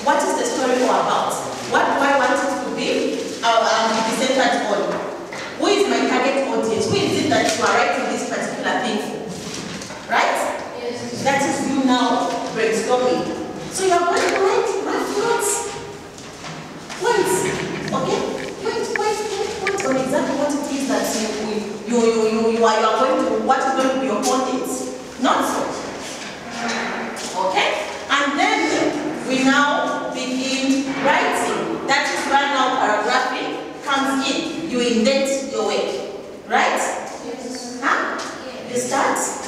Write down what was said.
What is the story all about? What do I want it to be? Centered on. Who is my target audience? Who is it that you are writing this particular thing for? Right? Yes. That is you now brainstorming. So you are going to write rough notes. Points. Okay? Point on exactly what it is that you are going to, what is going to be your content. Not so. Okay? And then we now begin writing. That is where now paragraphing comes in. You indent your work. Right? Yes. Huh? Yes. You start.